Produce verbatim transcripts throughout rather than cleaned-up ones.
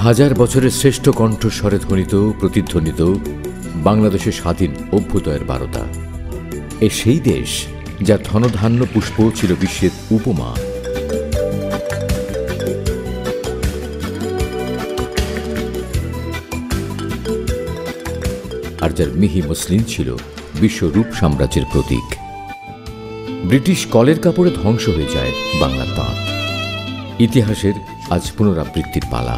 হাজার বছরের শ্রেষ্ঠ কণ্ঠস্বরে ধ্বনিত প্রতিধ্বনিত বাংলাদেশের স্বাধীন অভ্যুদয়ের বারতা। এ সেই দেশ যার ধনধান্য পুষ্প ছিল বিশ্বের উপমা। আর যার মিহি মসলিন ছিল বিশ্বরূপ সাম্রাজ্যের প্রতীক। ব্রিটিশ কলের কাপড়ে ধ্বংস হয়ে যায় বাংলার তাঁত। ইতিহাসের আজ পুনরাবৃত্তির পালা।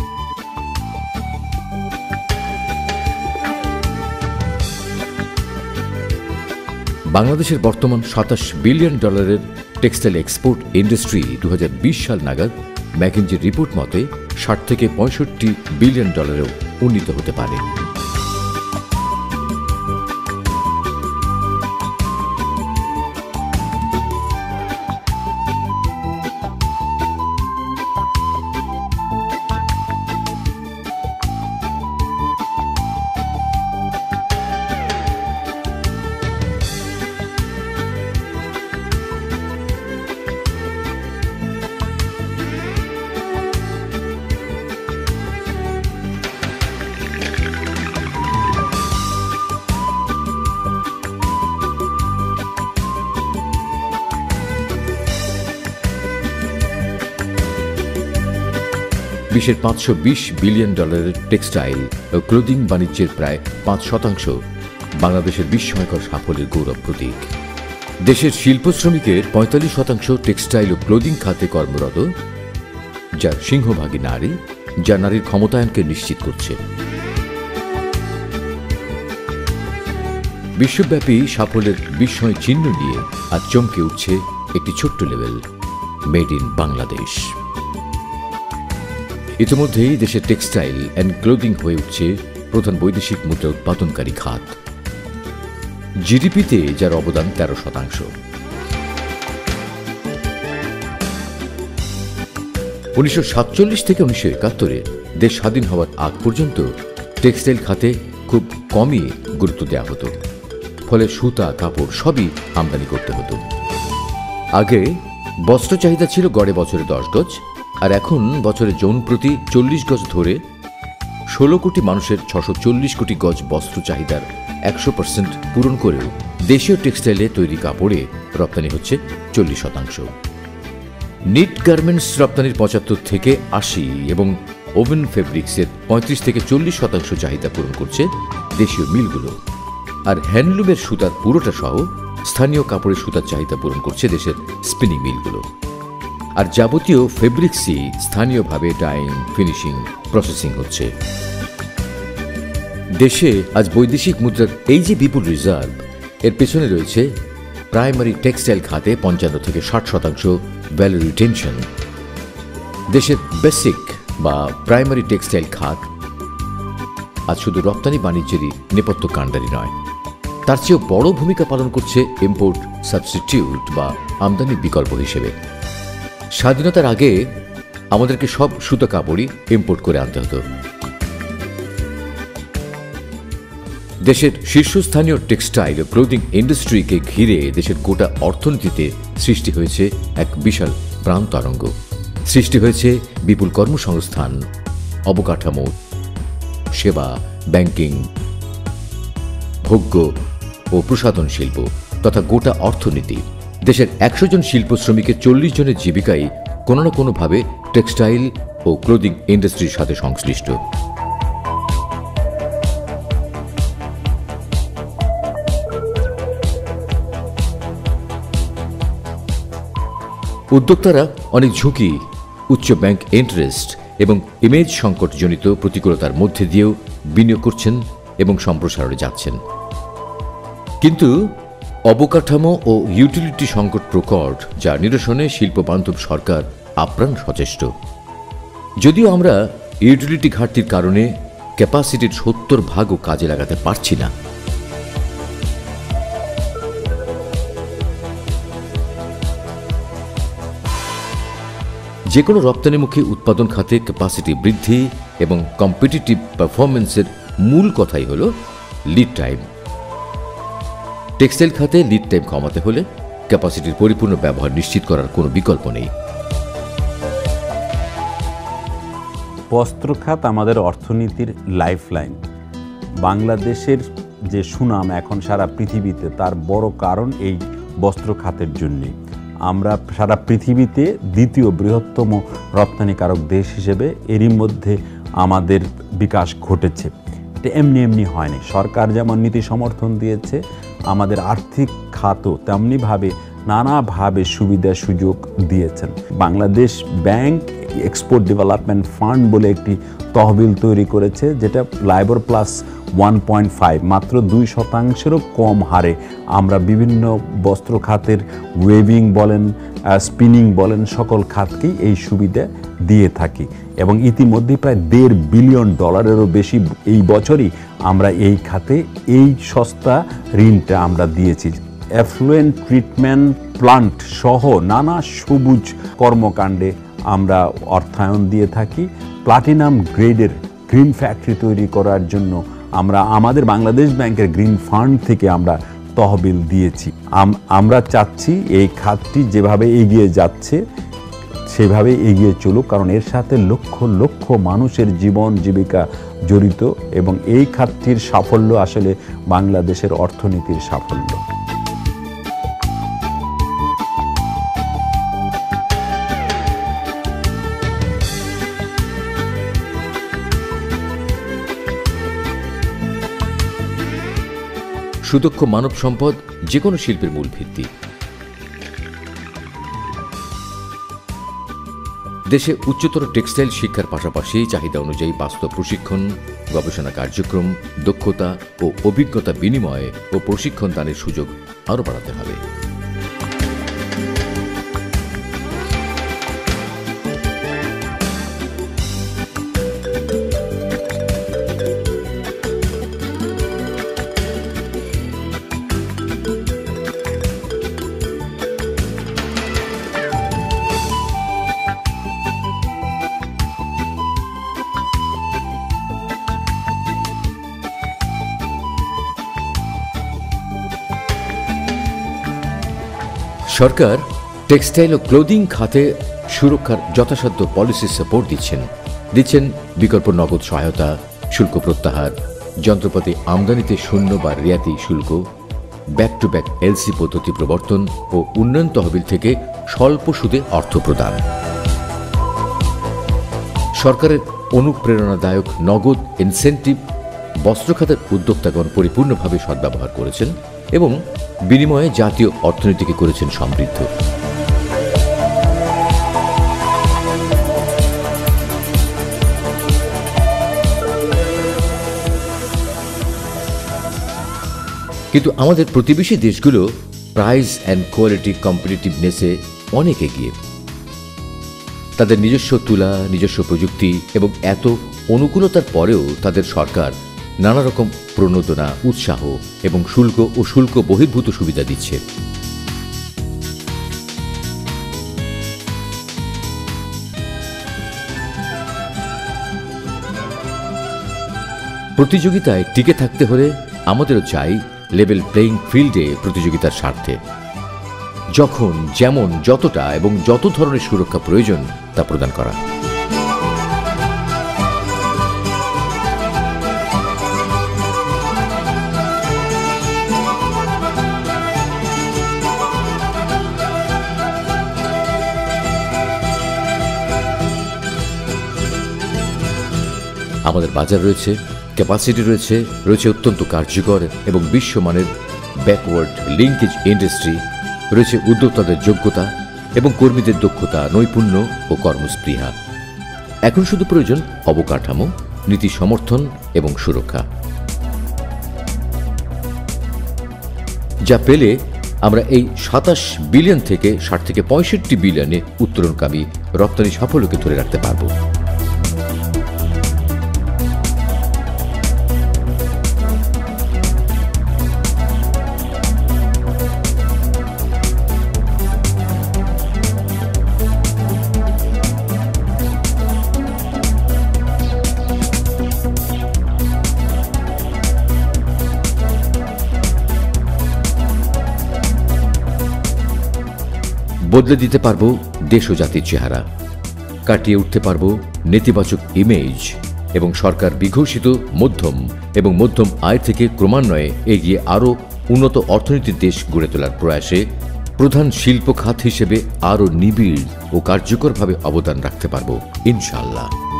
বাংলাদেশের বর্তমান সাতাশ বিলিয়ন ডলারের টেক্সটাইল এক্সপোর্ট ইন্ডাস্ট্রি দু হাজার বিশ সাল নাগাদ ম্যাকিনজির রিপোর্ট মতে ষাট থেকে পঁয়ষট্টি বিলিয়ন ডলারেও উন্নীত হতে পারে। বিশ্বের পাঁচশো বিশ বিলিয়ন ডলারের টেক্সটাইল ও ক্লোদিং বাণিজ্যের প্রায় পাঁচ শতাংশ বাংলাদেশের বিস্ময়কর সাফল্যের গৌরব প্রতীক। দেশের শিল্প শ্রমিকের পঁয়তাল্লিশ শতাংশ টেক্সটাইল ও ক্লোদিং খাতে কর্মরত, যার সিংহভাগী নারী, যা নারীর ক্ষমতায়নকে নিশ্চিত করছে। বিশ্বব্যাপী সাফল্যের বিস্ময় চিহ্ন নিয়ে আজ চমকে উঠছে একটি ছোট্ট লেভেল, মেড ইন বাংলাদেশ। ইতিমধ্যেই দেশের টেক্সটাইল অ্যান্ড ক্লোদিং হয়ে উঠছে প্রধান বৈদেশিক মুদ্রা উৎপাদনকারী খাত। জিডিপিতে যার অবদান তেরো শতাংশ। উনিশশো সাতচল্লিশ থেকে উনিশশো একাত্তরে দেশ স্বাধীন হওয়ার আগ পর্যন্ত টেক্সটাইল খাতে খুব কমই গুরুত্ব দেওয়া হতো, ফলে সুতা কাপড় সবই আমদানি করতে হতো। আগে বস্ত্র চাহিদা ছিল গড়ে বছরে দশ গজ, আর এখন বছরে জন প্রতি চল্লিশ গজ ধরে ষোলো কোটি মানুষের ছশো চল্লিশ কোটি গজ বস্ত্র চাহিদার একশো পার্সেন্ট পূরণ করেও দেশীয় টেক্সটাইলে তৈরি কাপড়ে রপ্তানি হচ্ছে চল্লিশ শতাংশ। নিট গার্মেন্টস রপ্তানির পঁচাত্তর থেকে আশি এবং ওভেন ফেব্রিক্সের পঁয়ত্রিশ থেকে চল্লিশ শতাংশ চাহিদা পূরণ করছে দেশীয় মিলগুলো। আর হ্যান্ডলুমের সুতার পুরোটা সহ স্থানীয় কাপড়ের সুতার চাহিদা পূরণ করছে দেশের স্পিনিং মিলগুলো। আর যাবতীয় ফেব্রিক্সই স্থানীয়ভাবে ডাইং, ফিনিশিং, প্রসেসিং হচ্ছে। দেশে আজ বৈদেশিক মুদ্রার এই যে বিপুল রিজার্ভ, এর পেছনে রয়েছে প্রাইমারি টেক্সটাইল খাতে পঞ্চান্ন থেকে ষাট শতাংশ ভ্যালু রিটেনশন। দেশের বেসিক বা প্রাইমারি টেক্সটাইল খাত আজ শুধু রপ্তানি বাণিজ্যেরই নেপথ্য কাণ্ডারি নয়, তার চেয়েও বড় ভূমিকা পালন করছে ইম্পোর্ট সাবস্টিটিউট বা আমদানির বিকল্প হিসেবে। স্বাধীনতার আগে আমাদেরকে সব সুতো কাপড়ই ইম্পোর্ট করে আনতে হতো। দেশের শীর্ষস্থানীয় টেক্সটাইল ও ক্লোদিং ইন্ডাস্ট্রিকে ঘিরে দেশের গোটা অর্থনীতিতে সৃষ্টি হয়েছে এক বিশাল প্রাণ তরঙ্গ। সৃষ্টি হয়েছে বিপুল কর্মসংস্থান, অবকাঠামো, সেবা, ব্যাংকিং, ভোগ্য ও প্রসাধন শিল্প তথা গোটা অর্থনীতি। দেশের একশো জন শিল্প শ্রমিকের চল্লিশ জনের জীবিকাই কোনো না কোনোভাবে টেক্সটাইল ও ক্লোদিং ইন্ডাস্ট্রির সাথে সংশ্লিষ্ট। উদ্যোক্তারা অনেক ঝুঁকি, উচ্চ ব্যাংক ইন্টারেস্ট এবং ইমেজ সংকটজনিত প্রতিকূলতার মধ্যে দিয়েও বিনিয়োগ করছেন এবং সম্প্রসারণে যাচ্ছেন। কিন্তু অবকাঠামো ও ইউটিলিটি সংকট প্রকট, যা নিরসনে শিল্পবান্ধব সরকার আপ্রাণ সচেষ্ট। যদিও আমরা ইউটিলিটি ঘাটতির কারণে ক্যাপাসিটির সত্তর ভাগও কাজে লাগাতে পারছি না। যে কোনো রপ্তানিমুখী উৎপাদন খাতে ক্যাপাসিটি বৃদ্ধি এবং কম্পিটিটিভ পারফরমেন্সের মূল কথাই হল লিড টাইম। টেক্সটাইল খাতে লিড টাইম কমাতে হলে ক্যাপাসিটির পরিপূর্ণ ব্যবহার নিশ্চিত করার কোনো বিকল্প নেই। বস্ত্র খাত আমাদের অর্থনীতির লাইফলাইন। বাংলাদেশের যে সুনাম এখন সারা পৃথিবীতে, তার বড় কারণ এই বস্ত্র খাতের জন্যে। আমরা সারা পৃথিবীতে দ্বিতীয় বৃহত্তম রপ্তানিকারক দেশ হিসেবে এরই মধ্যে আমাদের বিকাশ ঘটেছে। এটা এমনি এমনি হয়নি। সরকার যেমন নীতি সমর্থন দিয়েছে, আমাদের আর্থিক খাতও তেমনিভাবে নানাভাবে সুবিধা সুযোগ দিয়েছেন। Bangladesh bank export development fund বলে একটি তহবিল তৈরি করেছে, যেটা LIBOR plus one point five মাত্র দুই শতাংশেরও কম হারে আমরা বিভিন্ন বস্ত্র খাতের ওয়েভিং বলেন, স্পিনিং বলেন, সকল খাতকেই এই সুবিধা দিয়ে থাকি। এবং ইতিমধ্যে প্রায় দেড় বিলিয়ন ডলারেরও বেশি এই বছরই আমরা এই খাতে এই সস্তা ঋণটা আমরা দিয়েছি। অ্যাফ্লুয়েন্ট ট্রিটমেন্ট প্লান্ট সহ নানা সবুজ কর্মকাণ্ডে আমরা অর্থায়ন দিয়ে থাকি। প্লাটিনাম গ্রেডের গ্রিন ফ্যাক্টরি তৈরি করার জন্য আমরা আমাদের বাংলাদেশ ব্যাংকের গ্রিন ফান্ড থেকে আমরা তহবিল দিয়েছি। আমরা চাচ্ছি এই খাতটি যেভাবে এগিয়ে যাচ্ছে সেভাবে এগিয়ে চলুক, কারণ এর সাথে লক্ষ লক্ষ মানুষের জীবন জীবিকা জড়িত এবং এই খাতটির সাফল্য আসলে বাংলাদেশের অর্থনীতির সাফল্য। সুদক্ষ মানব সম্পদ যে কোনো শিল্পের মূল ভিত্তি। দেশে উচ্চতর টেক্সটাইল শিক্ষার পাশাপাশি চাহিদা অনুযায়ী বাস্তব প্রশিক্ষণ, গবেষণা কার্যক্রম, দক্ষতা ও অভিজ্ঞতা বিনিময় ও প্রশিক্ষণ দানের সুযোগ আরও বাড়াতে হবে। সরকার টেক্সটাইল ও ক্লোদিং খাতে সুরক্ষার যথাসাধ্য পলিসি সাপোর্ট দিচ্ছেন দিচ্ছেন বিকল্প নগদ সহায়তা, শুল্ক প্রত্যাহার, যন্ত্রপাতি আমদানিতে শূন্য বা রিয়াতি শুল্ক, ব্যাক টু ব্যাক এলসি পদ্ধতি প্রবর্তন ও উন্নয়ন তহবিল থেকে স্বল্প সুদে অর্থ প্রদান। সরকারের অনুপ্রেরণাদায়ক নগদ ইনসেন্টিভ বস্ত্র খাতের উদ্যোক্তাগণ পরিপূর্ণভাবে সদ্ব্যবহার করেছেন এবং বিনিময়ে জাতীয় অর্থনীতিকে করেছেন সমৃদ্ধ। কিন্তু আমাদের প্রতিবেশী দেশগুলো প্রাইস অ্যান্ড কোয়ালিটি কম্পিটিটিভনেসে অনেক এগিয়ে। তাদের নিজস্ব তুলা, নিজস্ব প্রযুক্তি এবং এত অনুকূলতার পরেও তাদের সরকার নানা রকম প্রণোদনা, উৎসাহ এবং শুল্ক ও শুল্ক বহির্ভূত সুবিধা দিচ্ছে। প্রতিযোগিতায় টিকে থাকতে হলে আমাদেরও চাই লেভেল প্লেইং ফিল্ডে প্রতিযোগিতার স্বার্থে যখন যেমন যতটা এবং যত ধরনের সুরক্ষা প্রয়োজন তা প্রদান করা। আমাদের বাজার রয়েছে, ক্যাপাসিটি রয়েছে, রয়েছে অত্যন্ত কার্যকর এবং বিশ্বমানের ব্যাকওয়ার্ড লিঙ্কেজ ইন্ডাস্ট্রি, রয়েছে উদ্যোক্তাদের যোগ্যতা এবং কর্মীদের দক্ষতা, নৈপুণ্য ও কর্মস্পৃহা। এখন শুধু প্রয়োজন অবকাঠামো, নীতি সমর্থন এবং সুরক্ষা, যা পেলে আমরা এই সাতাশ বিলিয়ন থেকে ষাট থেকে পঁয়ষট্টি বিলিয়নে উত্তরণকামী রপ্তানি সাফল্যকে ধরে রাখতে পারব। বদলে দিতে পারব দেশ ও জাতির চেহারা। কাটিয়ে উঠতে পারব নেতিবাচক ইমেজ এবং সরকার বিঘোষিত মধ্যম এবং মধ্যম আয় থেকে ক্রমান্বয়ে এগিয়ে আরও উন্নত অর্থনীতির দেশ গড়ে তোলার প্রয়াসে প্রধান শিল্প খাত হিসেবে আরও নিবিড় ও কার্যকরভাবে অবদান রাখতে পারব ইনশাআল্লাহ।